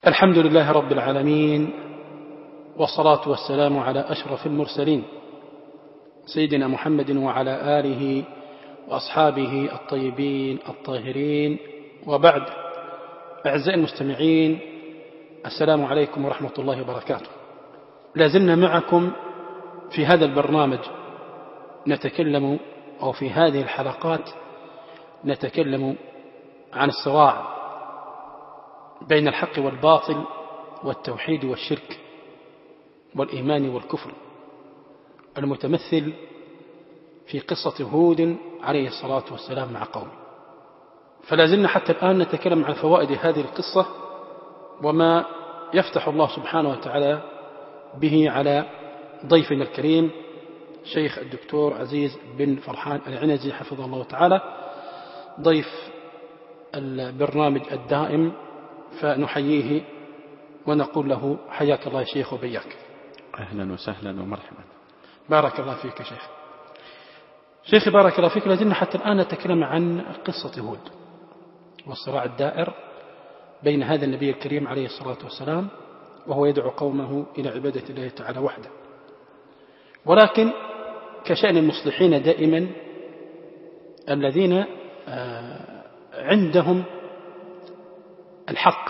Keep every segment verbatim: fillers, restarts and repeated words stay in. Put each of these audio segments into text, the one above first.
الحمد لله رب العالمين، والصلاة والسلام على أشرف المرسلين سيدنا محمد وعلى آله وأصحابه الطيبين الطاهرين، وبعد. أعزائي المستمعين، السلام عليكم ورحمة الله وبركاته. لازلنا معكم في هذا البرنامج نتكلم، أو في هذه الحلقات نتكلم عن الصراع بين الحق والباطل، والتوحيد والشرك، والإيمان والكفر، المتمثل في قصة هود عليه الصلاة والسلام مع قومه. فلازلنا حتى الآن نتكلم عن فوائد هذه القصة، وما يفتح الله سبحانه وتعالى به على ضيفنا الكريم شيخ الدكتور عزيز بن فرحان العنزي حفظه الله تعالى، ضيف البرنامج الدائم. فنحييه ونقول له حياك الله يا شيخ وبياك. أهلا وسهلا ومرحبا. بارك الله فيك يا شيخ. شيخي بارك الله فيك، لازلنا حتى الآن نتكلم عن قصة هود والصراع الدائر بين هذا النبي الكريم عليه الصلاة والسلام، وهو يدعو قومه إلى عبادة الله تعالى وحده. ولكن كشأن المصلحين دائما الذين عندهم الحق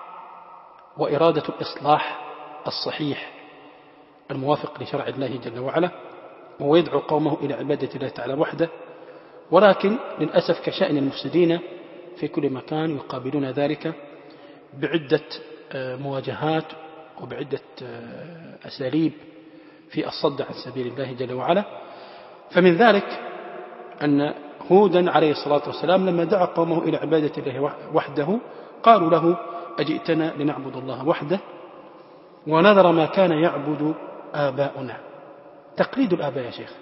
وإرادة الإصلاح الصحيح الموافق لشرع الله جل وعلا، وهو يدعو قومه إلى عبادة الله تعالى وحده. ولكن للأسف كشأن المفسدين في كل مكان يقابلون ذلك بعدة مواجهات وبعدة أساليب في الصد عن سبيل الله جل وعلا. فمن ذلك أن هودا عليه الصلاة والسلام لما دعا قومه إلى عبادة الله وحده قالوا له: أجئتنا لنعبد الله وحده ونذر ما كان يعبد آباؤنا. تقليد الآباء يا شيخ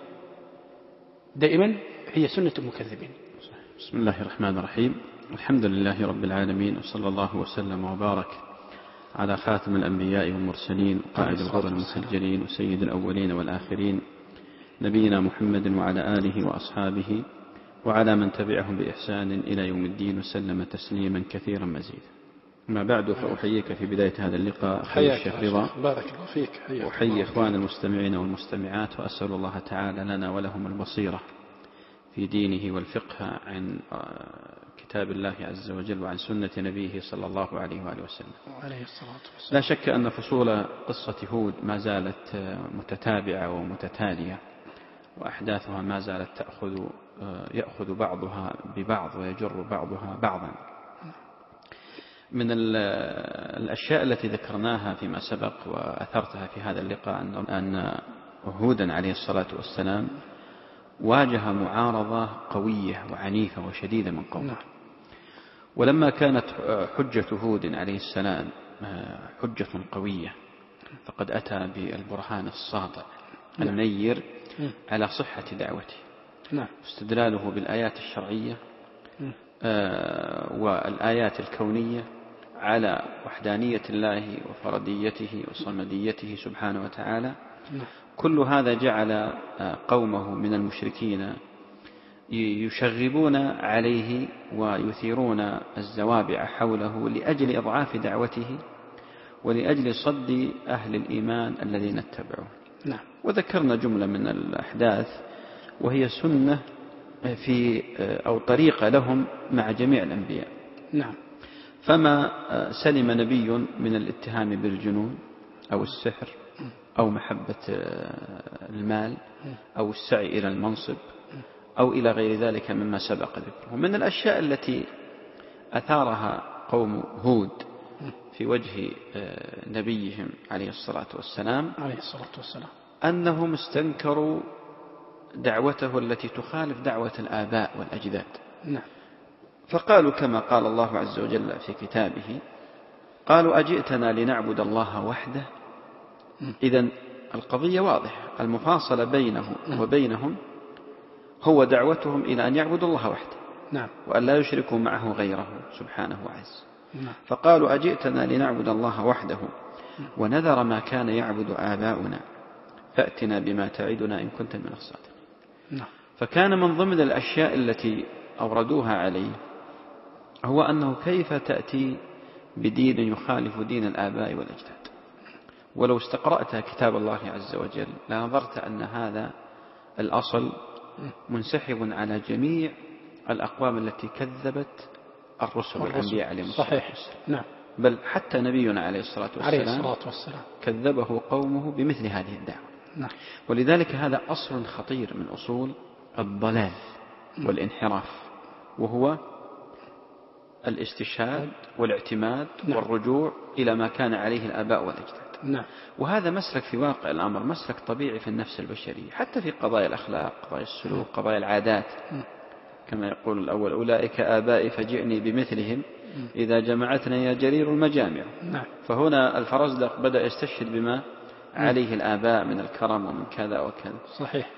دائما هي سنة المكذبين. بسم الله الرحمن الرحيم. الحمد لله رب العالمين، وصلى الله وسلم وبارك على خاتم الأنبياء والمرسلين وقائد الغر المسجلين وسيد الأولين والآخرين، نبينا محمد وعلى آله وأصحابه وعلى من تبعهم بإحسان إلى يوم الدين، وسلم تسليما كثيرا مزيدا. ما بعد، فأحييك في بداية هذا اللقاء أخي الشيخ رضا. بارك الله فيك. أحيي إخوان المستمعين والمستمعات، وأسأل الله تعالى لنا ولهم البصيرة في دينه والفقه عن كتاب الله عز وجل وعن سنة نبيه صلى الله عليه وآله وسلم. عليه الصلاة والسلام. لا شك أن فصول قصة هود ما زالت متتابعة ومتتالية، وأحداثها ما زالت تأخذ يأخذ بعضها ببعض ويجر بعضها بعضا. من الأشياء التي ذكرناها فيما سبق وأثرتها في هذا اللقاء أن هودا عليه الصلاة والسلام واجه معارضة قوية وعنيفة وشديدة من قومه. ولما كانت حجة هود عليه السلام حجة قوية، فقد أتى بالبرهان الساطع المنير على صحة دعوته، استدلاله بالآيات الشرعية والآيات الكونية على وحدانية الله وفرديته وصمديته سبحانه وتعالى. كل هذا جعل قومه من المشركين يشغبون عليه ويثيرون الزوابع حوله لأجل إضعاف دعوته ولأجل صد أهل الإيمان الذين اتبعوه. وذكرنا جملة من الأحداث وهي سنة في أو طريقة لهم مع جميع الأنبياء. نعم. فما سلم نبي من الاتهام بالجنون أو السحر أو محبة المال أو السعي إلى المنصب أو إلى غير ذلك مما سبق ذكره. من الأشياء التي أثارها قوم هود في وجه نبيهم عليه الصلاة والسلام عليه الصلاة والسلام أنهم استنكروا دعوته التي تخالف دعوة الآباء والأجداد. نعم. فقالوا كما قال الله عز وجل في كتابه: قالوا أجئتنا لنعبد الله وحده. إذن القضية واضحة، المفاصلة بينه وبينهم هو دعوتهم إلى أن يعبدوا الله وحده. نعم. وأن لا يشركوا معه غيره سبحانه وعز. نعم. فقالوا أجئتنا لنعبد الله وحده ونذر ما كان يعبد آباؤنا فأتنا بما تعدنا إن كنت من الصادقين. نعم. فكان من ضمن الأشياء التي أوردوها عليه هو أنه كيف تأتي بدين يخالف دين الآباء والأجداد. ولو استقرأت كتاب الله عز وجل لنظرت أن هذا الأصل منسحب على جميع الأقوام التي كذبت الرسل والأنبياء عليهم الصلاة والسلام. صحيح. نعم. بل حتى نبينا عليه الصلاة والسلام, عليه الصلاة والسلام كذبه قومه بمثل هذه الدعوة. نعم. ولذلك هذا أصل خطير من أصول الضلال والانحراف، وهو الاستشهاد والاعتماد نعم. والرجوع إلى ما كان عليه الآباء والأجداد. نعم. وهذا مسلك في واقع الأمر مسلك طبيعي في النفس البشرية، حتى في قضايا الأخلاق، قضايا السلوك، قضايا العادات، كما يقول الأول: أولئك آبائي فجئني بمثلهم إذا جمعتنا يا جرير المجامع. نعم. فهنا الفرزدق بدأ يستشهد بما عليه الآباء من الكرم ومن كذا وكذا. صحيح.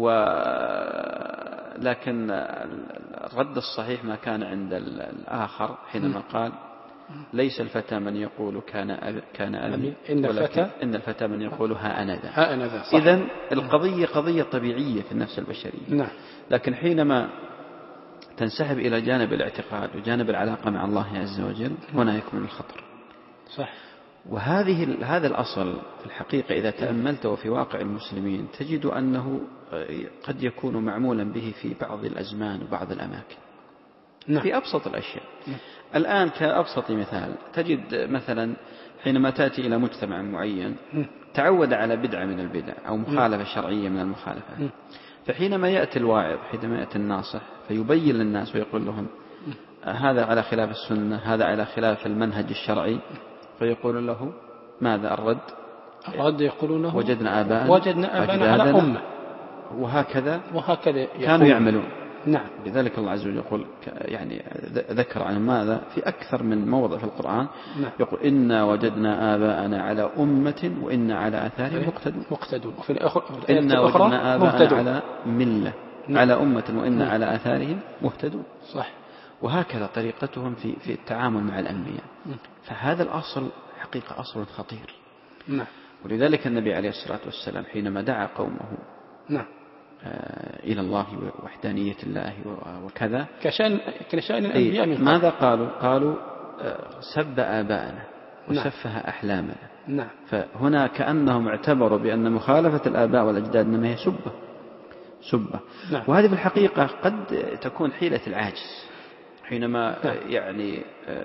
ولكن الرد الصحيح ما كان عند الآخر حينما قال: ليس الفتى من يقول كان أب كان أبي، إن الفتى إن الفتى من يقول ها أنا ذا. ها أنا ذا. إذن القضية قضية طبيعية في النفس البشرية. نعم. لكن حينما تنسحب إلى جانب الاعتقاد وجانب العلاقة مع الله عز وجل هنا يكمن الخطر. صح. وهذه هذا الأصل في الحقيقة إذا تأملته في واقع المسلمين تجد أنه قد يكون معمولا به في بعض الأزمان وبعض الأماكن. نعم. في أبسط الأشياء. نعم. الآن كأبسط مثال تجد مثلا حينما تأتي إلى مجتمع معين تعود على بدعة من البدع أو مخالفة شرعية من المخالفات، فحينما يأتي الواعظ حينما يأتي الناصح فيبين للناس ويقول لهم هذا على خلاف السنة، هذا على خلاف المنهج الشرعي، فيقول له ماذا الرد؟ الرد يقولونه وجدنا آباءنا وجدنا آباءنا على أمة، وهكذا وهكذا كانوا يعملون. نعم. لذلك الله عز وجل يقول يعني ذكر عن ماذا في أكثر من موضع في القرآن. نعم. يقول إنا وجدنا آباءنا على أمة وإنا على آثارهم مقتدون. مقتدون. وفي الآخر إنا وجدنا آباءنا على ملة. نعم. على أمة وإنا نعم. على آثارهم مهتدون. صح. وهكذا طريقتهم في في التعامل مع الأنبياء. نعم. فهذا الأصل حقيقة أصل خطير. نعم. ولذلك النبي عليه الصلاة والسلام حينما دعا قومه نعم. إلى الله ووحدانية الله وكذا كشأن كشأن الأنبياء من ماذا قالوا؟ قالوا سب آباءنا وسفه نعم. أحلامنا. نعم. فهنا كأنهم اعتبروا بأن مخالفة الآباء والأجداد إنما هي سبة سبة. نعم. وهذه في الحقيقة قد تكون حيلة العاجز حينما نعم. يعني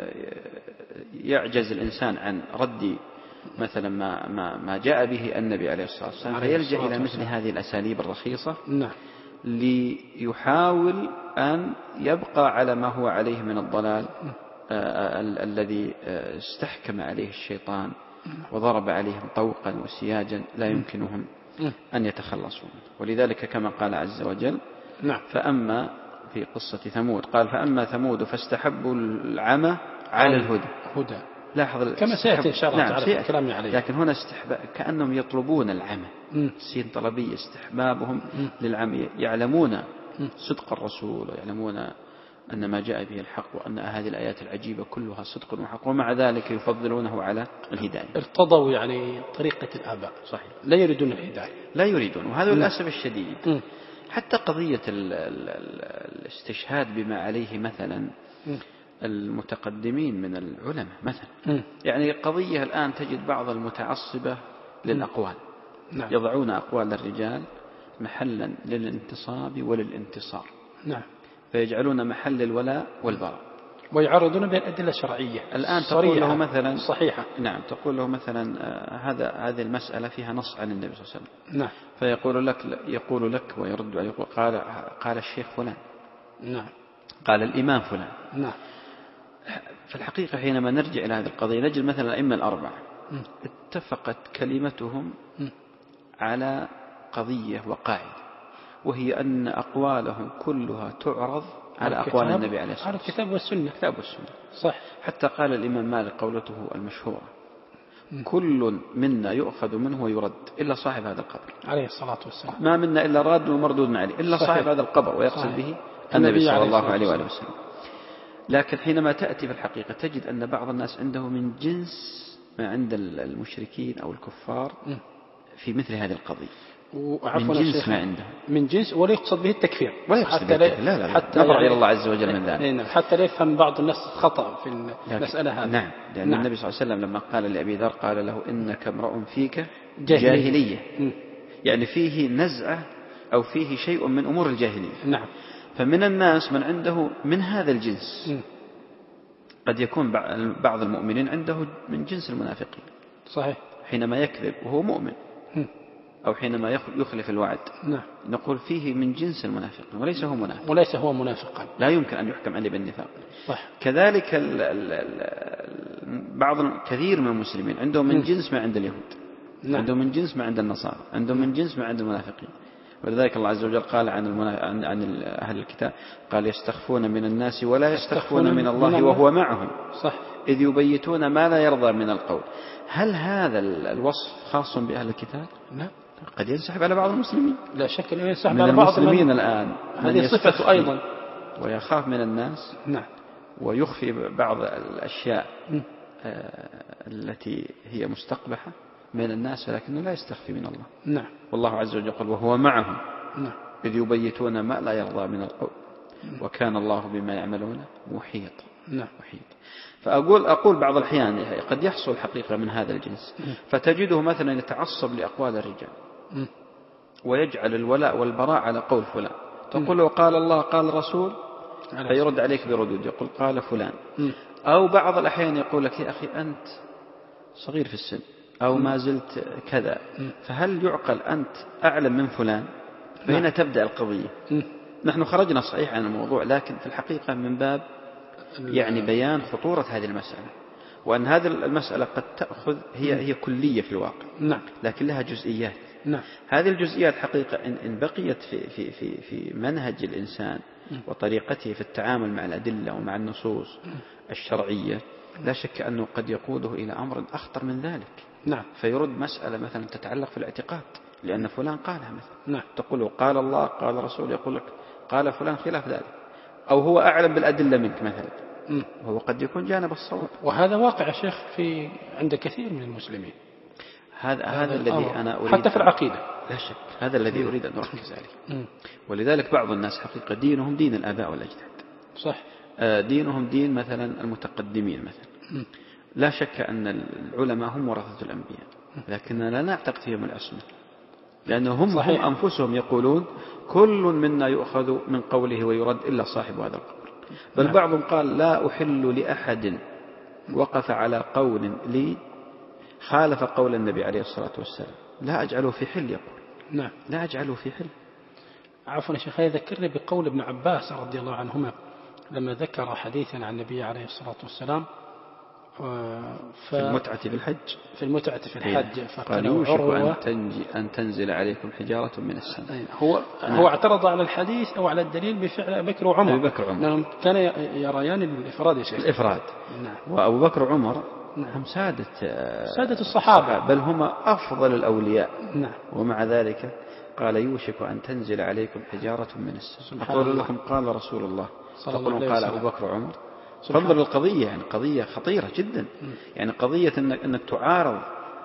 يعجز الإنسان عن رد مثلا ما ما ما جاء به النبي عليه الصلاة والسلام فيلجأ إلى مثل هذه الأساليب الرخيصة. نعم. ليحاول أن يبقى على ما هو عليه من الضلال آه ال الذي آه استحكم عليه الشيطان وضرب عليهم طوقا وسياجا لا يمكنهم أن يتخلصوا منه. ولذلك كما قال عز وجل نعم. فأما في قصة ثمود قال فأما ثمود فاستحبوا العمى على الهدى. هدى. لاحظ كما سيأتي إن شاء الله نعم تعالى كلامي عليه. لكن هنا استحباب كأنهم يطلبون العمى. سين طلبية استحبابهم م. للعمى، يعلمون م. صدق الرسول ويعلمون أن ما جاء به الحق وأن هذه الآيات العجيبة كلها صدق وحق، ومع ذلك يفضلونه على الهداية. ارتضوا يعني طريقة الآباء. صحيح. لا يريدون الهداية. لا يريدون. وهذا للأسف الشديد. م. حتى قضية ال ال ال الاستشهاد بما عليه مثلا م. المتقدمين من العلماء مثلا م. يعني قضية الآن تجد بعض المتعصبة للأقوال نعم. يضعون أقوال الرجال محلا للانتصاب وللانتصار. نعم. فيجعلون محل الولاء والبراء ويعرضون بالأدلة الشرعية الآن تقول له مثلا صحيحة. نعم. تقول له مثلا آه هذا هذه المسألة فيها نص عن النبي صلى الله عليه وسلم. نعم. فيقول لك يقول لك ويرد يقول قال قال الشيخ فلان. نعم. قال الإمام فلان. نعم. في الحقيقة حينما نرجع إلى هذه القضية نجد مثلا الأئمة الأربعة م. اتفقت كلمتهم م. على قضية وقاعدة، وهي أن أقوالهم كلها تعرض على أقوال النبي عليه الصلاة والسلام، على الكتاب والسنة. كتاب والسنة. صح. حتى قال الإمام مالك قولته المشهورة م. كل منا يؤخذ منه ويرد إلا صاحب هذا القبر عليه الصلاة والسلام. ما منا إلا راد ومردود عليه إلا صحيح. صاحب هذا القبر، ويقصد صحيح. به النبي صلى الله عليه وآله وسلم. لكن حينما تأتي في الحقيقة تجد أن بعض الناس عنده من جنس ما عند المشركين أو الكفار في مثل هذه القضية. من جنس ما عنده، من جنس، ولا يقصد به التكفير، ولا يقصد به التكفير. لا لا لا، حتى نبرأ يعني إلى الله عز وجل من ذلك، حتى لا يفهم بعض الناس خطأ في المسألة هذه. نعم، لأن نعم. النبي صلى الله عليه وسلم لما قال لأبي ذر قال له إنك امرؤ فيك جاهلية, جاهلية. يعني فيه نزعة أو فيه شيء من أمور الجاهلية. نعم. فمن الناس من عنده من هذا الجنس، م. قد يكون بعض المؤمنين عنده من جنس المنافقين. صحيح. حينما يكذب وهو مؤمن، م. أو حينما يخلف الوعد، نعم. نقول فيه من جنس المنافقين وليس هو منافق، وليس هو منافقا، لا يمكن أن يحكم عليه بالنفاق. صح. كذلك ال ال ال بعض كثير من المسلمين عندهم من م. جنس ما عند اليهود، نعم. عندهم من جنس ما عند النصارى، عندهم من جنس ما عند المنافقين. ولذلك الله عز وجل قال عن, المنا... عن... عن أهل الكتاب قال يستخفون من الناس ولا يستخفون من الله, من وهو معهم، صح. إذ يبيتون ما لا يرضى من القول. هل هذا الوصف خاص بأهل الكتاب؟ لا، قد ينسحب على بعض المسلمين. لا شك أنه ينسحب من على بعض المسلمين من... الآن هذه صفة أيضا، ويخاف من الناس، نعم. ويخفي بعض الأشياء آه التي هي مستقبحة من الناس، ولكنه لا يستخفي من الله. نعم. والله عز وجل يقول وهو معهم، نعم. إذ يبيتون ما لا يرضى من القول، وكان الله بما يعملون محيط. نعم. محيط. فأقول أقول بعض الأحيان قد يحصل حقيقة من هذا الجنس، فتجده مثلا يتعصب لأقوال الرجال، ويجعل الولاء والبراء على قول فلان. تقول له قال الله قال الرسول، فيرد عليك بردود يقول قال فلان. أو بعض الأحيان يقول لك يا أخي أنت صغير في السن أو ما زلت كذا، فهل يعقل أنت أعلم من فلان؟ فهنا تبدأ القضية. نحن خرجنا صحيح عن الموضوع، لكن في الحقيقة من باب يعني بيان خطورة هذه المسألة، وأن هذه المسألة قد تأخذ هي هي كلية في الواقع، نعم. لكن لها جزئيات. نعم. هذه الجزئيات حقيقة إن بقيت في في في في منهج الإنسان وطريقته في التعامل مع الأدلة ومع النصوص الشرعية، لا شك أنه قد يقوده إلى أمر أخطر من ذلك. نعم. فيرد مسألة مثلا تتعلق في الاعتقاد، لأن فلان قالها مثلا، نعم. تقول قال الله قال الرسول، يقول لك قال فلان خلاف ذلك، أو هو أعلم بالأدلة منك مثلا، وهو قد يكون جانب الصواب. وهذا واقع يا شيخ في عند كثير من المسلمين. هذا هذا الذي أنا أريد، حتى في العقيدة لا شك هذا الذي أريد أن أركز عليه. ولذلك بعض الناس حقيقة دينهم دين الآباء والأجداد، صح. دينهم دين مثلا المتقدمين مثلا. لا شك أن العلماء هم ورثة الأنبياء، لكننا لا نعتقد فيهم العصمة، لأنهم هم أنفسهم يقولون كل منا يؤخذ من قوله ويرد إلا صاحب هذا القول. بل نعم. بعضهم قال لا أحل لأحد وقف على قول لي خالف قول النبي عليه الصلاة والسلام لا أجعله في حل، يقول نعم. لا أجعله في حل. عفوا يا شيخ، يذكرني بقول ابن عباس رضي الله عنهما لما ذكر حديثا عن النبي عليه الصلاة والسلام ف... في المتعة في الحج في المتعة في الحج فقال يوشك أن, تنجي أن تنزل عليكم حجارة من السماء. هو نعم. هو اعترض على الحديث أو على الدليل بفعل بكر وعمر. أبي بكر وعمر لأنهم كان يريان الإفراد يا شيخ، الإفراد. نعم. وأبو بكر وعمر نعم. هم سادة سادة الصحابة، بل هم أفضل الأولياء، نعم. ومع ذلك قال يوشك أن تنزل عليكم حجارة من السماء. أقول لكم قال رسول الله، تقولون قال أبو بكر وعمر. فانظر القضية، يعني قضية خطيرة جدا. م. يعني قضية أنك, أنك تعارض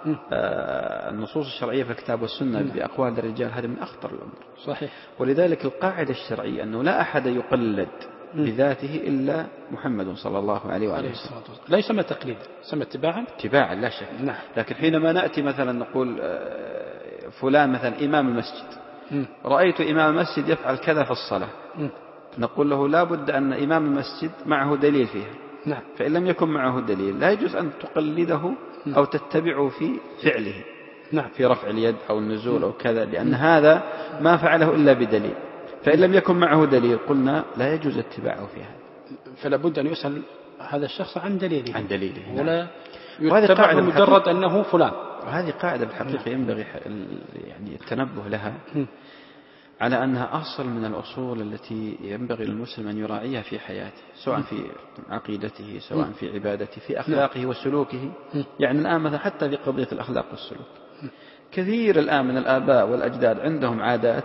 آه النصوص الشرعية في الكتاب والسنة م. بأقوال الرجال، هذا من أخطر الأمور. صحيح. ولذلك القاعدة الشرعية أنه لا أحد يقلد م. بذاته إلا محمد صلى الله عليه وآله وسلم. لا يسمى تقليد، يسمى اتباعا. اتباعا لا شك. نعم. لكن حينما نأتي مثلا نقول آه فلان مثلا إمام المسجد، م. رأيت إمام المسجد يفعل كذا في الصلاة، م. نقول له لا بد أن إمام المسجد معه دليل فيها. نعم. فإن لم يكن معه دليل لا يجوز أن تقلده أو تتبعه في فعله، نعم. في رفع اليد أو النزول أو كذا، لأن هذا ما فعله إلا بدليل. فإن لم يكن معه دليل قلنا لا يجوز اتباعه في هذا. فلا بد أن يسأل هذا الشخص عن دليله، عن دليله، ولا يتبع مجرد أنه فلان. وهذه قاعدة بالحقيقة ينبغي يعني التنبه لها، على أنها أصل من الأصول التي ينبغي للمسلم أن يراعيها في حياته، سواء في عقيدته، سواء في عبادته، في أخلاقه وسلوكه. يعني الآن مثلا حتى في قضية الأخلاق والسلوك، كثير الآن من الآباء والأجداد عندهم عادات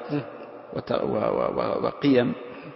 وقيم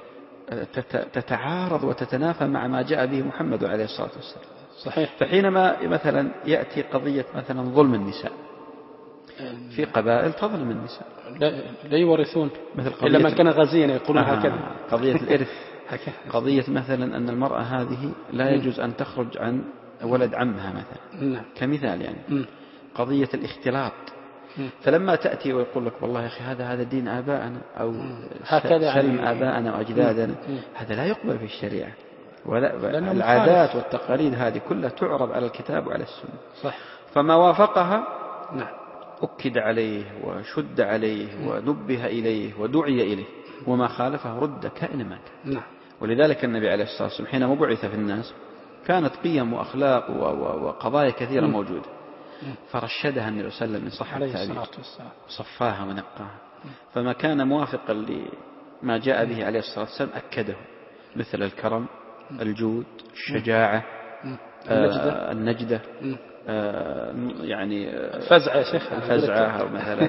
تتعارض وتتنافى مع ما جاء به محمد عليه الصلاة والسلام. صحيح. فحينما مثلا يأتي قضية مثلا ظلم النساء، في قبائل تظلم النساء، لا, لا يورثون مثل إلا من كان غازيا يقولون آه هكذا. قضية الإرث قضية مثلا أن المرأة هذه لا يجوز أن تخرج عن ولد عمها مثلا نعم. كمثال يعني م. قضية الاختلاط م. فلما تأتي ويقول لك والله يا أخي هذا هذا دين آبائنا أو سلم آبائنا وأجدادنا، هذا لا يقبل في الشريعة، ولا العادات والتقاليد هذه كلها تعرض على الكتاب وعلى السنة. صح. فما وافقها نعم أكد عليه وشد عليه ونبه إليه ودعي إليه، وما خالفه رد كائن ما كان. نعم. ولذلك النبي عليه الصلاة والسلام حينما بعث في الناس كانت قيم وأخلاق وقضايا كثيرة موجودة، فرشدها النبي صلى الله عليه وسلم من صح التعبير وصفاها ونقاها. فما كان موافقا لما جاء به عليه الصلاة والسلام أكده، مثل الكرم، الجود، الشجاعة، آه النجدة، آه يعني الفزعة يا شيخ، الفزعة أو مثلا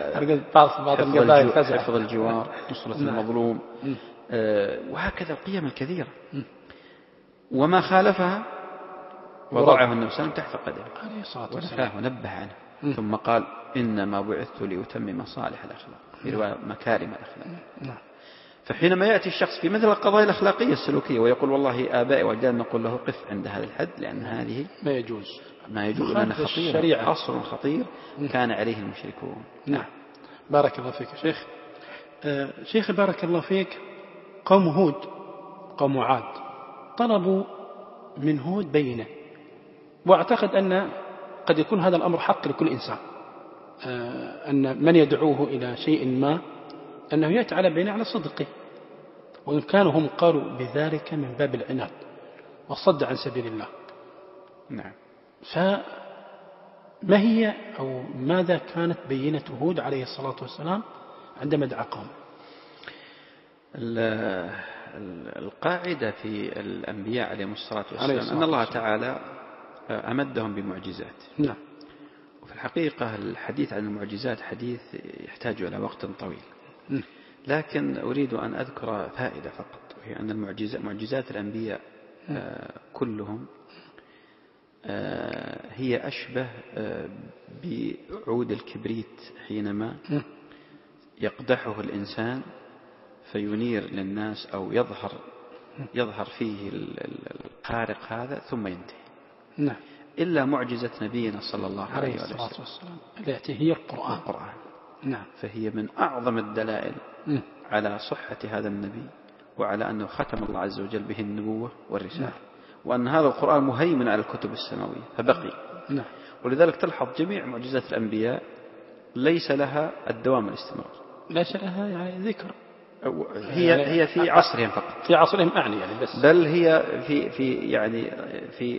حفظ, حفظ الجوار، نصرة المظلوم، آه وهكذا القيم الكثيرة. وما خالفها وضعه النبي صلى الله عليه وسلم تحت قدمه ونفاه ونبه عنه. م. ثم قال إنما بعثت لأتمم مصالح الأخلاق، في رواية مكارم الأخلاق. نعم. فحينما يأتي الشخص في مثل القضايا الأخلاقية السلوكية ويقول والله آبائي وأجدادي، نقول له قف عند هذا الحد، لأن هذه ما يجوز ما يجوز لأنها خطيرة، أصل خطير كان عليه المشركون. نعم. بارك الله فيك شيخ. آه شيخ بارك الله فيك. قوم هود قوم عاد طلبوا من هود بينة، واعتقد أن قد يكون هذا الأمر حق لكل إنسان، آه أن من يدعوه إلى شيء ما أنه يأتي على بينة على صدقه، وإن كانوا هم قالوا بذلك من باب العناد والصد عن سبيل الله. نعم. فما هي أو ماذا كانت بينة هود عليه الصلاة والسلام عندما دعا قوم؟ القاعدة في الأنبياء عليهم الصلاة والسلام أن الله تعالى أمدهم بمعجزات. نعم. وفي الحقيقة الحديث عن المعجزات حديث يحتاج إلى وقت طويل، لكن أريد أن أذكر فائدة فقط، وهي أن المعجزات معجزات الأنبياء كلهم هي أشبه بعود الكبريت حينما يقدحه الإنسان فينير للناس أو يظهر يظهر فيه الخارق هذا ثم ينتهي. نعم. إلا معجزة نبينا صلى الله عليه وسلم التي هي القرآن. القرآن. نعم. فهي من أعظم الدلائل م. على صحة هذا النبي، وعلى أنه ختم الله عز وجل به النبوة والرسالة. نعم. وأن هذا القرآن مهيمن على الكتب السماوية فبقي. نعم. ولذلك تلحظ جميع معجزات الأنبياء ليس لها الدوام الاستمرار، ليس لها يعني ذكر، هي يعني هي في عصرهم فقط، في عصرهم أعني يعني بس، بل هي في في يعني في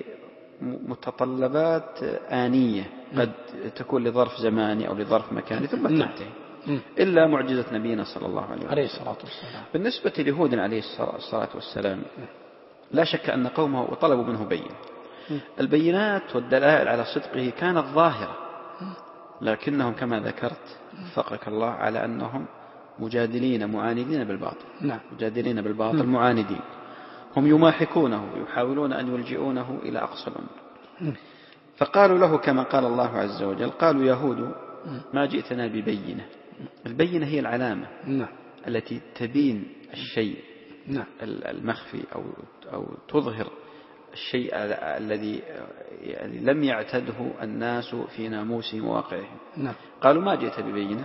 متطلبات آنية قد تكون لظرف زماني أو لظرف مكاني ثم تنتهي. إلا معجزة نبينا صلى الله عليه وسلم عليه الصلاة والسلام. بالنسبة لهود عليه الصلاة والسلام لا شك أن قومه طلبوا منه بين البينات والدلائل على صدقه كانت ظاهرة، لكنهم كما ذكرت وفقك الله على أنهم مجادلين معاندين بالباطل. نعم. مجادلين بالباطل معاندين، هم يماحكونه ويحاولون أن يلجئونه إلى أقصى الأمر. فقالوا له كما قال الله عز وجل قالوا يهود ما جئتنا ببينة. البينة هي العلامة نعم. التي تبين الشيء نعم. المخفي أو, أو تظهر الشيء الذي يعني لم يعتده الناس في ناموسهم وواقعهم. نعم. قالوا ما جئت ببينة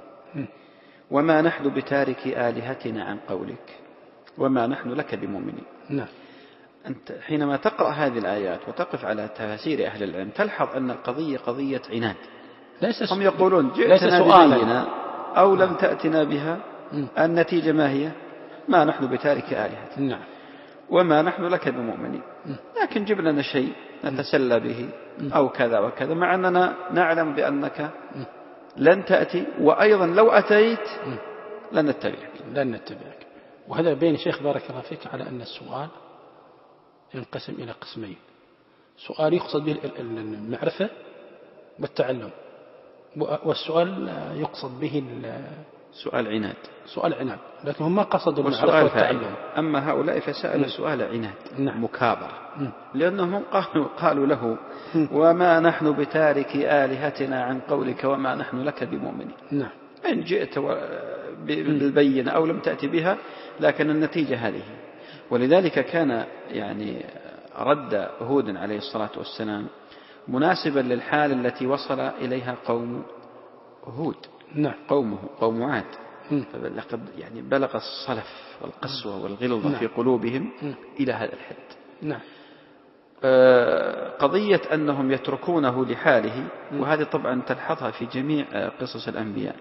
وما نحن بتارك آلهتنا عن قولك وما نحن لك بمؤمنين. نعم. أنت حينما تقرأ هذه الآيات وتقف على تفاسير أهل العلم تلحظ أن القضية قضية عناد. ليس هم يقولون جئتنا ببينة أو لم تأتنا بها، النتيجة ما هي؟ ما نحن بتارك آلهتنا. نعم. وما نحن لك بمؤمنين، لكن جب لنا شيء نتسلى به أو كذا وكذا، مع أننا نعلم بأنك لن تأتي، وأيضا لو أتيت لن نتبعك لن نتبعك. وهذا بين شيخ بارك الله فيك على أن السؤال ينقسم إلى قسمين: سؤال يقصد به المعرفة والتعلم، والسؤال يقصد به سؤال عناد سؤال عناد لكن هم ما قصدوا المعرفة والتعلم. أما هؤلاء فسألوا سؤال عناد. نعم. مكابرة، لأنهم قالوا, قالوا له وما نحن بتارك آلهتنا عن قولك وما نحن لك بمؤمنين. نعم. إن جئت بالبينة أو لم تأتي بها، لكن النتيجة هذه. ولذلك كان يعني رد هود عليه الصلاة والسلام مناسبا للحال التي وصل إليها قوم هود، نعم. قومه قوم عاد، لقد يعني بلغ الصلف والقسوة والغلظة نعم. في قلوبهم م. إلى هذا الحد. نعم. قضية أنهم يتركونه لحاله، وهذه طبعا تلحظها في جميع قصص الأنبياء.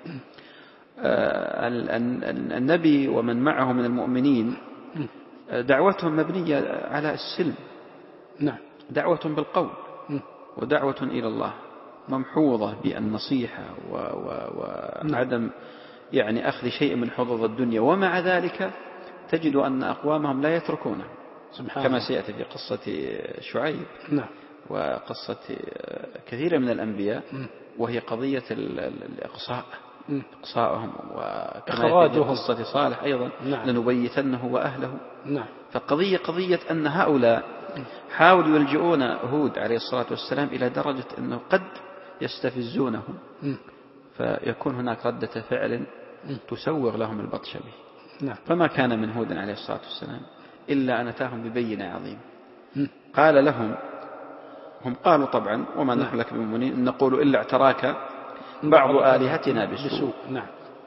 النبي ومن معه من المؤمنين دعوتهم مبنية على السلم، نعم. دعوة بالقول ودعوة إلى الله ممحوظة بالنصيحة وعدم يعني أخذ شيء من حظوظ الدنيا. ومع ذلك تجد أن أقوامهم لا يتركونه، كما سيأتي في قصة شعيب نعم. وقصة كثير من الأنبياء، وهي قضية الإقصاء، إقصاءهم، وكما في قصة صالح أيضا نعم. لنبيتنه وأهله. نعم. فقضية قضية أن هؤلاء حاولوا يلجؤون هود عليه الصلاة والسلام إلى درجة أنه قد يستفزونهم، فيكون هناك ردة فعل تسوغ لهم البطش به. نعم. فما كان من هود عليه الصلاة والسلام إلا أن أتاهم ببينة عظيم. قال لهم، هم قالوا طبعا وما نحن لك بمؤمنين نقول إلا اعتراك بعض آلهتنا بسوء. نعم.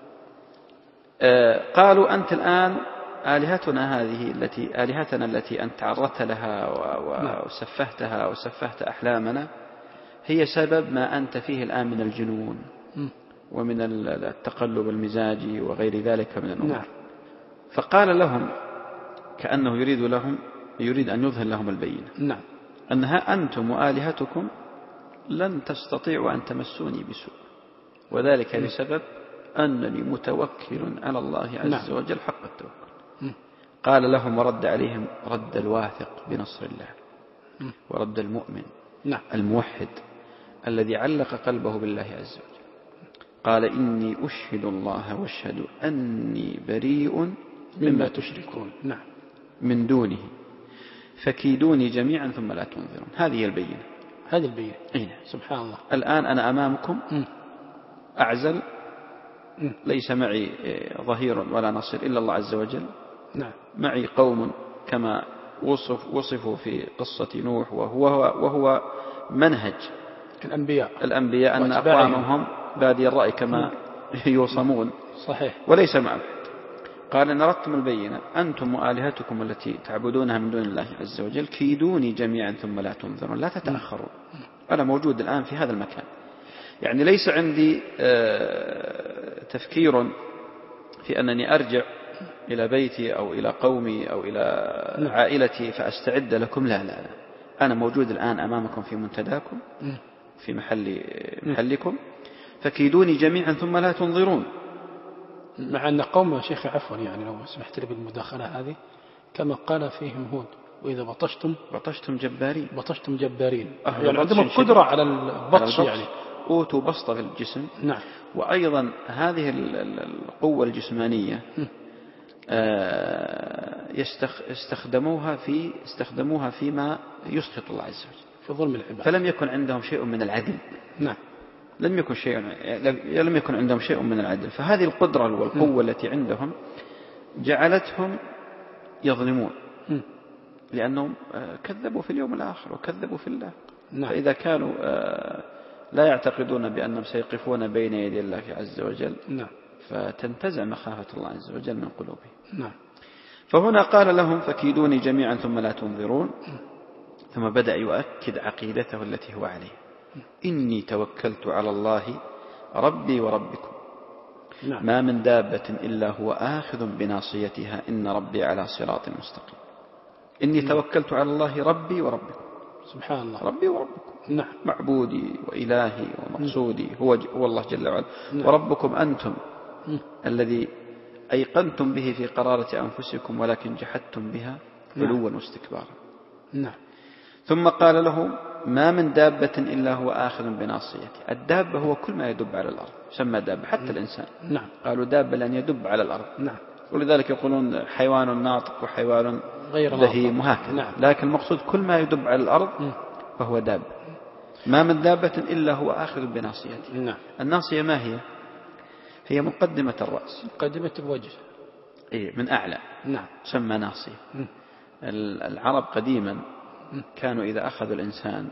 آه قالوا أنت الآن آلهتنا هذه التي آلهتنا التي أنت تعرضت لها وسفهتها وسفهت أحلامنا هي سبب ما أنت فيه الآن من الجنون ومن التقلب المزاجي وغير ذلك من الأمور. نعم. فقال لهم كأنه يريد لهم يريد أن يظهر لهم البينة، نعم. أنها أنتم وآلهتكم لن تستطيعوا أن تمسوني بسوء، وذلك بسبب أنني متوكل على الله عز وجل حق التوكل. قال لهم ورد عليهم رد الواثق بنصر الله، ورد المؤمن الموحد الذي علق قلبه بالله عز وجل. قال إني أشهد الله واشهد أني بريء مما تشركون نعم. من دونه فكيدوني جميعا ثم لا تنظرون. هذه البينة، هذه البينة. إيه؟ سبحان الله. الآن أنا أمامكم أعزل، ليس معي ظهير ولا نصير إلا الله عز وجل. نعم. معي قوم كما وصف وصفوا في قصة نوح، وهو, وهو منهج الأنبياء الأنبياء أن أقوامهم بادي الرأي كما يوصمون. صحيح. وليس معه. قال إن أردتم البينة أنتم وآلهتكم التي تعبدونها من دون الله عز وجل كيدوني جميعا ثم لا تنظرون، لا تتأخرون. أنا موجود الآن في هذا المكان، يعني ليس عندي تفكير في أنني أرجع إلى بيتي أو إلى قومي أو إلى عائلتي فأستعد لكم. لا لا لا، أنا موجود الآن أمامكم في منتداكم في محل محلكم فكيدوني جميعا ثم لا تنظرون. مع أن قوم يا شيخ عفوا يعني لو سمحت لي بالمداخلة هذه، كما قال فيهم هود وإذا بطشتم بطشتم جبارين بطشتم جبارين، يعني عندهم القدرة على البطش، يعني أوتوا بسطة في الجسم. نعم. وأيضا هذه القوة الجسمانية استخدموها في استخدموها فيما يسخط الله عز وجل في ظلم العباد، فلم يكن عندهم شيء من العدل. نعم. لم يكن شيء لم يكن عندهم شيء من العدل. فهذه القدرة والقوة التي عندهم جعلتهم يظلمون، لأنهم كذبوا في اليوم الآخر وكذبوا في الله. نعم. فإذا كانوا لا يعتقدون بأنهم سيقفون بين يدي الله عز وجل، نعم، فتنتزع مخافة الله عز وجل من قلوبهم. نعم. فهنا قال لهم فكيدوني جميعا ثم لا تنظرون، ثم بدأ يؤكد عقيدته التي هو عليه: إني توكلت على الله ربي وربكم، نعم. ما من دابة إلا هو آخذ بناصيتها إن ربي على صراط مستقيم. إني نعم. توكلت على الله ربي وربكم، سبحان الله، ربي وربكم، نعم، معبودي وإلهي ومقصودي هو, هو الله جل وعلا، نعم. وربكم أنتم م. الذي أيقنتم به في قرارة أنفسكم ولكن جحدتم بها علوا نعم. واستكبارا. نعم. ثم قال لهم: ما من دابة إلا هو آخذ بناصيته. الدابة هو كل ما يدب على الأرض، سمى دابة حتى نعم. الإنسان، نعم. قالوا دابة لأن يدب على الأرض، نعم. ولذلك يقولون حيوان ناطق وحيوان غير بهيم وهكذا، نعم. لكن المقصود كل ما يدب على الأرض م. فهو دابة. ما من دابة إلا هو آخذ بناصيته. نعم. الناصية ما هي؟ هي مقدمة الرأس، مقدمة الوجه. إيه من أعلى. نعم. تسمى ناصية. العرب قديما كانوا إذا أخذوا الإنسان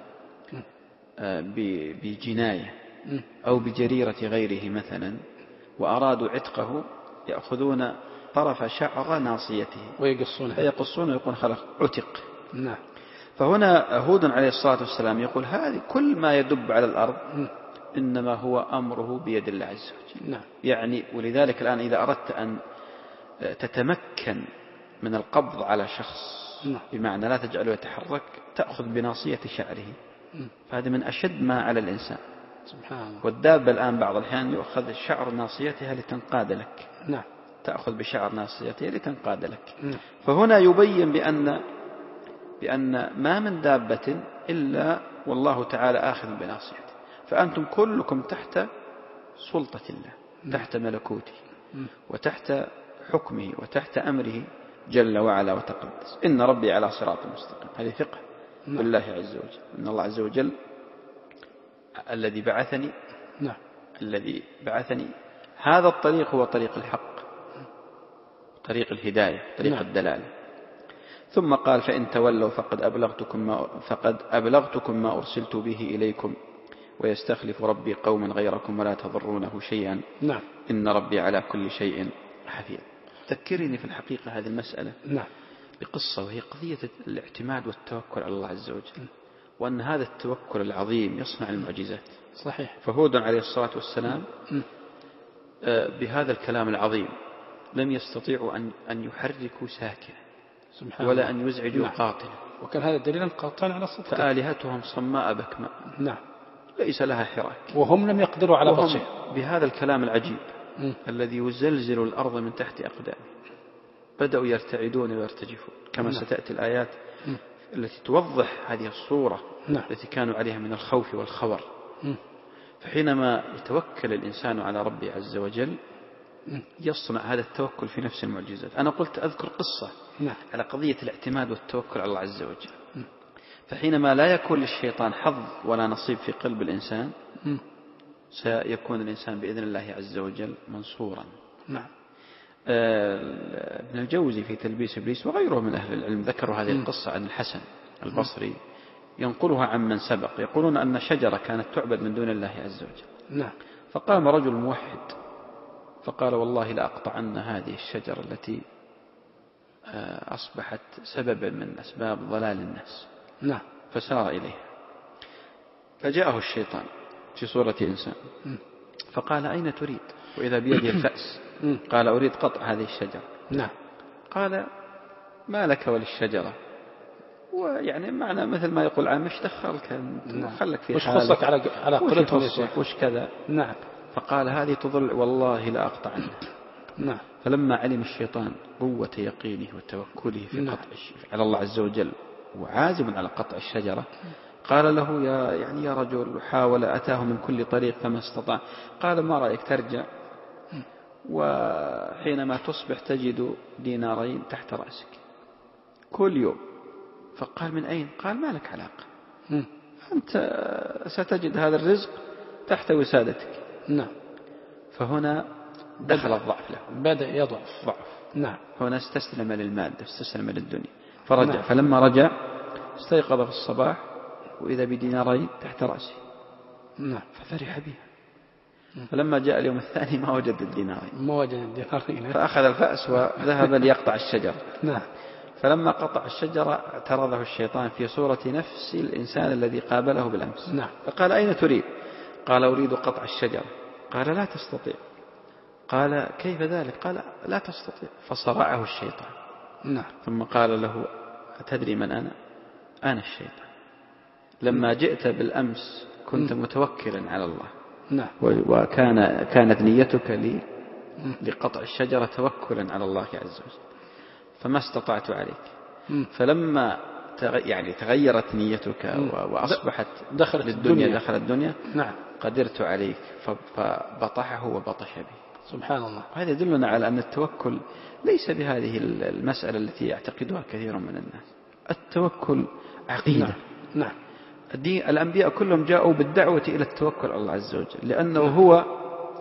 بجناية أو بجريرة غيره مثلا وأرادوا عتقه يأخذون طرف شعر ناصيته ويقصونه فيقصونه ويقول خلاص عتق. نعم. فهنا هود عليه الصلاة والسلام يقول هذه كل ما يدب على الأرض إنما هو أمره بيد الله عز وجل. نعم. يعني ولذلك الآن إذا أردت أن تتمكن من القبض على شخص نعم. بمعنى لا تجعله يتحرك تأخذ بناصية شعره، فهذا من أشد ما على الإنسان. سبحان الله. والدابة الآن بعض الأحيان يؤخذ شعر ناصيتها لتنقاد لك. نعم. تأخذ بشعر ناصيتها لتنقاد لك. نعم. فهنا يبين بأن بأن ما من دابة إلا والله تعالى آخذ بناصيته، فأنتم كلكم تحت سلطة الله، تحت ملكوته وتحت حكمه وتحت أمره جل وعلا وتقدس. إن ربي على صراط مستقيم. هذه ثقة بالله عز وجل. إن الله عز وجل الذي بعثني نعم. الذي بعثني هذا الطريق هو طريق الحق، طريق الهداية، طريق نعم. الدلالة. ثم قال فإن تولوا فقد أبلغتكم ما, فقد أبلغتكم ما أرسلت به إليكم ويستخلف ربي قوما غيركم ولا تضرونه شيئا. نعم. إن ربي على كل شيء حفيظ. تذكرني في الحقيقة هذه المسألة نعم. بقصة، وهي قضية الاعتماد والتوكل على الله عز وجل، وأن هذا التوكل العظيم يصنع المعجزات. صحيح. فهود عليه الصلاة والسلام بهذا الكلام العظيم لم يستطيعوا أن أن يحركوا ساكنا ولا أن يزعجوا نعم. قاطنا، وكان هذا دليلا قاطعا على صدقه. فآلهتهم صماء بكماء نعم. ليس لها حراك، وهم لم يقدروا على بطشه. بهذا الكلام العجيب م. الذي يزلزل الأرض من تحت أقدامه بدأوا يرتعدون ويرتجفون كما نعم. ستأتي الآيات م. التي توضح هذه الصورة نعم. التي كانوا عليها من الخوف والخور. م. فحينما يتوكل الإنسان على ربه عز وجل يصنع هذا التوكل في نفس المعجزات. أنا قلت أذكر قصة نعم. على قضية الاعتماد والتوكل على الله عز وجل. م. فحينما لا يكون للشيطان حظ ولا نصيب في قلب الإنسان م. سيكون الإنسان بإذن الله عز وجل منصورا. نعم. ابن الجوزي في تلبيس إبليس وغيره من أهل العلم ذكروا هذه م. القصة عن الحسن البصري ينقلها عن من سبق، يقولون أن شجرة كانت تعبد من دون الله عز وجل. نعم. فقام رجل موحد فقال والله لأقطعن هذه الشجرة التي أصبحت سببا من أسباب ضلال الناس. نعم. فسار إليها فجاءه الشيطان في صورة إنسان فقال أين تريد؟ وإذا بيده الفأس. قال أريد قطع هذه الشجرة. نعم. قال ما لك وللشجرة؟ ويعني معنى مثل ما يقول عام مش دخلك خلك في وش حالك، خصك على على قدرتهم يا شيخ؟ وش كذا. نعم. فقال هذه تضل والله لا أقطع عنها. نعم. فلما علم الشيطان قوة يقينه وتوكله في نعم. قطع على الله عز وجل وعازم على قطع الشجرة قال له يا يعني يا رجل حاول أتاه من كل طريق فما استطاع. قال ما رأيك ترجع وحينما تصبح تجد دينارين تحت رأسك كل يوم. فقال من أين؟ قال ما لك علاقة م. أنت ستجد هذا الرزق تحت وسادتك. نعم. فهنا دخل الضعف له، بدأ يضعف. ضعف. نعم. هنا استسلم للمادة استسلم للدنيا فرجع. نعم. فلما رجع استيقظ في الصباح وإذا بدينارين تحت رأسه. نعم. ففرح بها. فلما جاء اليوم الثاني ما وجد الدينارين، ما وجد الدينارين. فأخذ الفأس وذهب ليقطع الشجرة. نعم. فلما قطع الشجرة اعترضه الشيطان في صورة نفس الإنسان الذي قابله بالأمس. نعم. فقال أين تريد؟ قال أريد قطع الشجرة. قال لا تستطيع. قال كيف ذلك؟ قال لا تستطيع. فصرعه الشيطان. نعم. ثم قال له أتدري من أنا؟ أنا الشيطان. لما جئت بالأمس كنت متوكلا على الله. نعم. وكان كانت نيتك لي لقطع الشجرة توكلا على الله عز وجل فما استطعت عليك. فلما يعني تغيرت نيتك وأصبحت دخلت للدنيا الدنيا. دخل الدنيا نعم. قدرت عليك فبطحه وبطش به. سبحان الله. وهذا يدلنا على أن التوكل ليس بهذه المسألة التي يعتقدها كثير من الناس. التوكل عقيدة. نعم. نعم. الأنبياء كلهم جاءوا بالدعوة إلى التوكل على الله عز وجل لأنه هو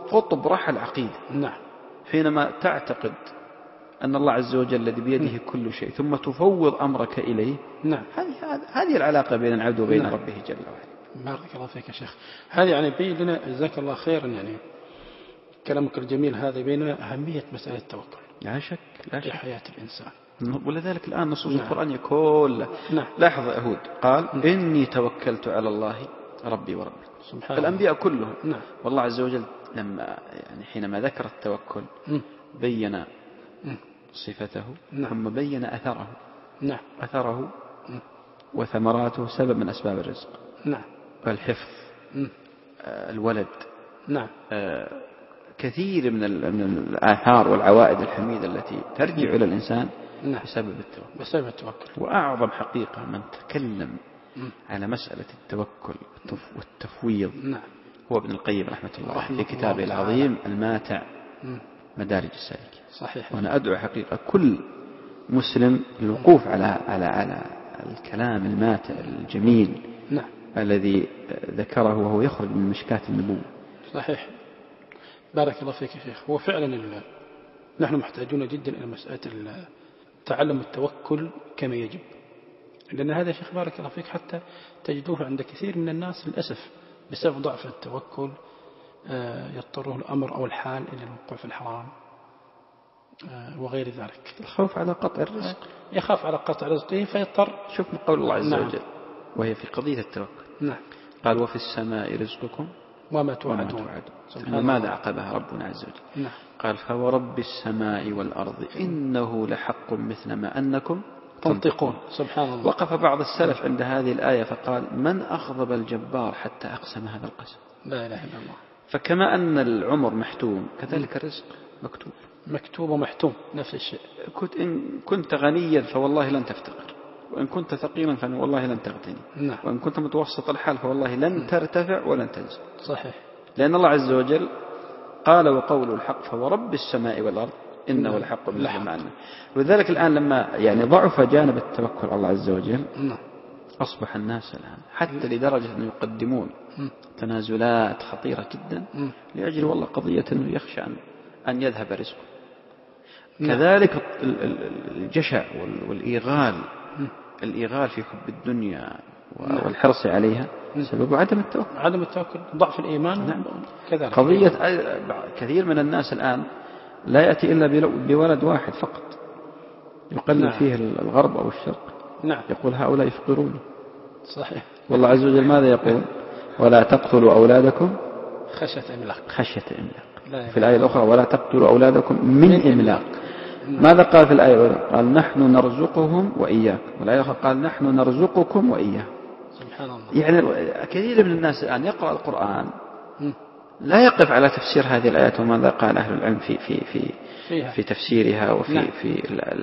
قطب رحى العقيدة. نعم. حينما تعتقد أن الله عز وجل الذي بيده كل شيء ثم تفوض أمرك إليه. نعم. هذه هذه العلاقة بين العبد وبين نعم. ربه جل وعلا. بارك الله فيك يا شيخ. هذه يعني بين لنا جزاك الله خيرا، يعني كلامك الجميل هذا بين لنا أهمية مسألة التوكل لا شك لا في شك حياة الإنسان. ولذلك الآن نصوص نعم. القرآن كلها. نعم. لاحظ يهود قال نعم. إني توكلت على الله ربي وربكم. سبحان الأنبياء كلهم. نعم. والله عز وجل لما يعني حينما ذكر التوكل م. بين م. صفته. نعم. ثم بين أثره. نعم. أثره م. وثمراته سبب من أسباب الرزق. نعم. والحفظ. م. آه الولد. نعم. آه كثير من, من الآثار والعوائد الحميدة التي ترجع إلى الإنسان. نعم. بسبب التوكل. بسبب التوكل. وأعظم حقيقة من تكلم م. على مسألة التوكل والتفويض. نعم. هو ابن القيم رحمة الله رحمة في كتابه الله العظيم الماتع م. مدارج السالكين. صحيح. وأنا أدعو حقيقة كل مسلم للوقوف على على على الكلام الماتع الجميل. نعم. الذي ذكره وهو يخرج من مشكاة النبوة. صحيح. بارك الله فيك يا شيخ. هو فعلا نحن محتاجون جدا إلى مسألة تعلم التوكل كما يجب، لأن هذا يا شيخ بارك الله فيك حتى تجدوه عند كثير من الناس للأسف بسبب ضعف التوكل يضطره الأمر أو الحال إلى الوقوع في الحرام وغير ذلك. الخوف على قطع الرزق. يخاف على قطع رزقه فيضطر. شوف من قول الله عز نعم. وجل وهي في قضية التوكل. نعم. قال وفي السماء رزقكم وما توعدون. ماذا عقبها ربنا عز وجل؟ نعم. قال فورب السماء والأرض إنه لحق مثل ما أنكم تنطقون. سبحان الله. وقف بعض السلف عند هذه الآية فقال من أغضب الجبار حتى أقسم هذا القسم؟ لا إله إلا الله. فكما أن العمر محتوم كذلك الرزق مكتوب. مكتوب ومحتوم نفس الشيء. كنت إن كنت غنيا فوالله لن تفتقر، وإن كنت ثقيلا فوالله لن تغتني. نعم. وإن كنت متوسط الحال فوالله لن ترتفع ولن تنزل. صحيح. لأن الله عز وجل قال وقوله الحق فورب السماء والأرض إنه الحق مثل ما أنه. ولذلك الآن لما يعني ضعف جانب التوكل على الله عز وجل أصبح الناس الآن حتى لدرجة أن يقدمون تنازلات خطيرة جدا لأجل والله قضية أنه يخشى أن يذهب رزقه. كذلك الجشع والإيغال الإيغال في حب الدنيا والحرص عليها سبب عدم التوكل. عدم التوكل ضعف الإيمان. نعم. كذلك قضية كثير من الناس الآن لا يأتي إلا بولد واحد فقط يقلل نعم. فيه الغرب أو الشرق. نعم. يقول هؤلاء يفقرون. صحيح. والله عز وجل ماذا يقول؟ ولا تقتلوا أولادكم خشية إملاق. خشية إملاق. في الآية الأخرى ولا تقتلوا أولادكم من, من إملاق. نعم. ماذا قال في الآية الأولى؟ قال نحن نرزقهم وإياكم. والآية الأخرى قال نحن نرزقكم وإياكم. سبحان الله. يعني كثير من الناس الآن يقرأ القرآن لا يقف على تفسير هذه الآيات وماذا قال أهل العلم في في في فيها. في تفسيرها وفي نعم. في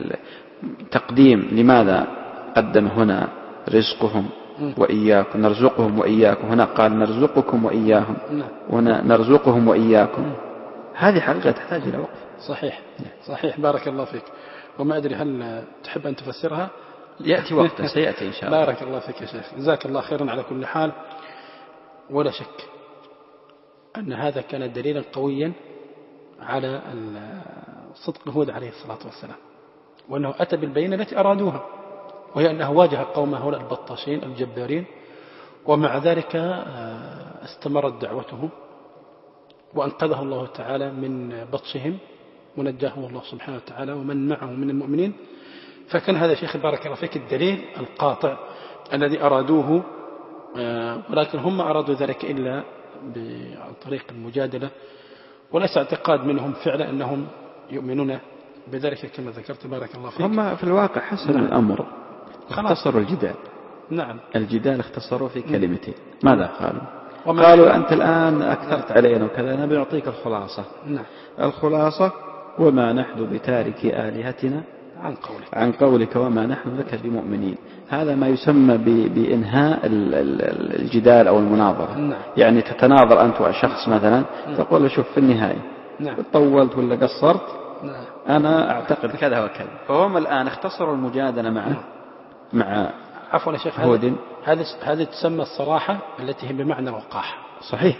التقديم لماذا قدم هنا رزقهم وإياكم نرزقهم وإياكم هنا قال نرزقكم وإياهم نعم. هنا نرزقهم وإياكم. هذه حقيقة تحتاج إلى وقف. صحيح. صحيح. بارك الله فيك. وما أدري هل تحب أن تفسرها؟ يأتي وقتا سيأتي إن شاء الله. بارك الله فيك يا شيخ. جزاك الله خيرا على كل حال. ولا شك أن هذا كان دليلا قويا على صدق الهود عليه الصلاة والسلام، وأنه أتى بالبينة التي أرادوها، وهي أنه واجه قومه هؤلاء البطاشين الجبارين، ومع ذلك استمرت دعوته وأنقذه الله تعالى من بطشهم ونجاه الله سبحانه وتعالى ومن معه من المؤمنين. فكان هذا شيخ بارك الله فيك الدليل القاطع الذي أرادوه، ولكن هم أرادوا ذلك إلا عن طريق المجادلة، وليس اعتقاد منهم فعلا أنهم يؤمنون بذلك كما ذكرت بارك الله فيك. هم في الواقع حسن نعم. الأمر اختصروا الجدال. نعم. الجدال اختصروا في كلمتين. ماذا قالوا؟ قالوا أنت الآن أكثرت علينا وكذا، نبي نعطيك الخلاصة. نعم. الخلاصة وما نحن بتارك آلهتنا عن قولك. عن قولك وما نحن لك بمؤمنين. هذا ما يسمى بإنهاء الجدال أو المناظرة. نعم. يعني تتناظر أنت وشخص مثلا تقول له شوف في النهاية نعم. طولت ولا قصرت نعم. أنا أعتقد كذا وكذا. فهم الآن اختصروا المجادلة مع نعم. مع عفوا يا شيخ هود. هذه هذه تسمى الصراحة التي هي بمعنى الوقاحة. صحيح.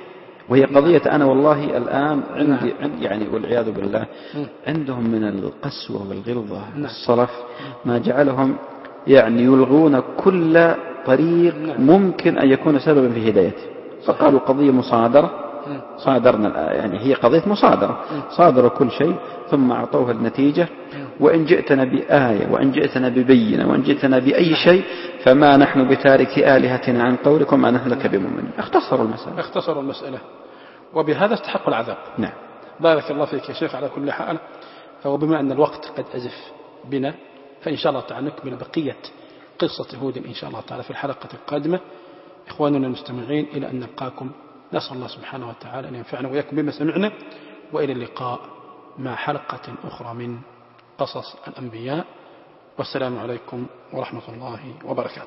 وهي قضية أنا والله الآن عندي, عندي يعني والعياذ بالله عندهم من القسوة والغلظة الصلف ما جعلهم يعني يلغون كل طريق ممكن أن يكون سببا في هدايته. فقالوا قضية مصادرة، صادرنا يعني هي قضية مصادرة، صادروا كل شيء ثم أعطوها النتيجة، وإن جئتنا بآية وإن جئتنا ببينة وإن جئتنا بأي شيء فما نحن بتارك آلهتنا عن قولكم ما نحن لك بمؤمنين. اختصروا المسألة اختصروا المسألة وبهذا استحقوا العذاب. نعم. بارك الله فيك يا شيخ. على كل حال فهو بما أن الوقت قد أزف بنا فإن شاء الله تعالى نكمل بقية قصة هود إن شاء الله تعالى في الحلقة القادمة. إخواننا المستمعين إلى أن نلقاكم نسأل الله سبحانه وتعالى أن ينفعنا وإياكم بما سمعنا، وإلى اللقاء مع حلقة أخرى من قصص الأنبياء، والسلام عليكم ورحمة الله وبركاته.